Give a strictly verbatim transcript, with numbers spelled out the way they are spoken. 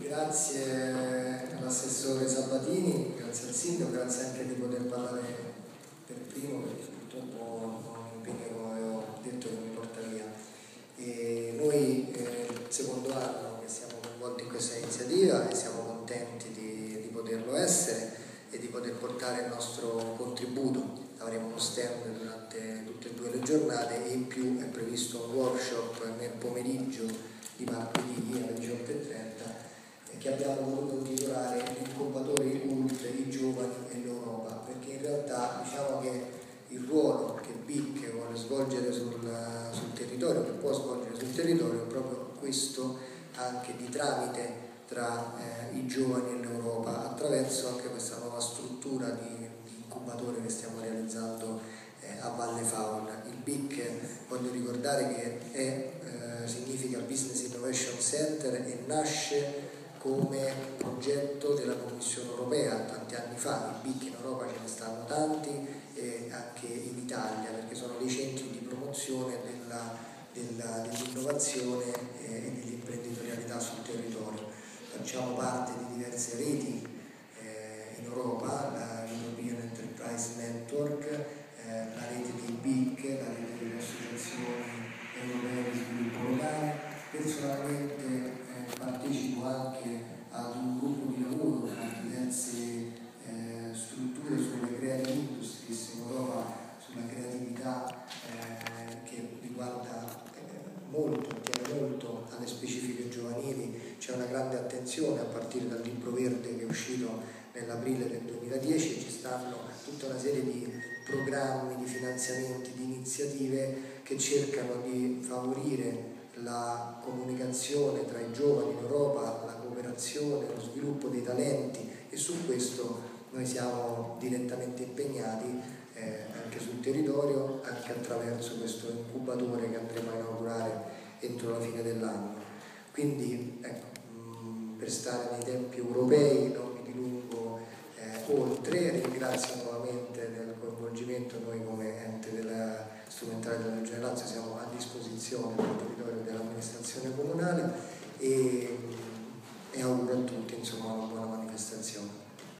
Grazie all'assessore Sabatini, grazie al sindaco, grazie anche di poter parlare per primo, perché purtroppo ho un impegno, come avevo detto, che mi porta via. E noi eh, il secondo anno che siamo coinvolti in questa iniziativa e siamo contenti di, di poterlo essere e di poter portare il nostro contributo. Avremo uno stand durante tutte e due le giornate e in più è previsto un workshop nel pomeriggio di martedì alle diciotto e trenta che abbiamo voluto intitolare L'incubatore I C U L T, i giovani e l'Europa, perché in realtà diciamo che il ruolo che B I C vuole svolgere sul, sul territorio, che può svolgere sul territorio, è proprio questo anche di tramite tra eh, i giovani e l'Europa, attraverso anche questa nuova struttura di, di incubatore che stiamo realizzando eh, a Valle Fauna. Il B I C, voglio ricordare che è, eh, significa Business Innovation Center e nasce come progetto della Commissione Europea tanti anni fa. I B I C in Europa ce ne stanno tanti e anche in Italia, perché sono dei centri di promozione della, della, dell'innovazione e dell'imprenditorialità sul territorio. Facciamo parte di diverse reti eh, in Europa, la European Enterprise Network, eh, la rete dei B I C, la rete delle associazioni europee di sviluppo locale. Personalmente eh, partecipo anche ad un gruppo di lavoro tra diverse eh, strutture sulle creative industries in Europa, sulla creatività eh, che riguarda eh, molto, tiene molto alle specifiche giovanili. C'è una grande attenzione a partire dal libro verde che è uscito nell'aprile del duemiladieci, ci stanno tutta una serie di programmi, di finanziamenti, di iniziative che cercano di favorire la comunicazione tra i giovani in Europa, la cooperazione, lo sviluppo dei talenti, e su questo noi siamo direttamente impegnati eh, anche sul territorio, anche attraverso questo incubatore che andremo a inaugurare entro la fine dell'anno. Quindi ecco, mh, per stare nei tempi europei non mi dilungo eh, oltre, ringrazio nuovamente del coinvolgimento. Noi come ente della strumentale della Regione Lazio siamo a disposizione del territorio dell'amministrazione comunale e, e auguro a tutti insomma una buona manifestazione.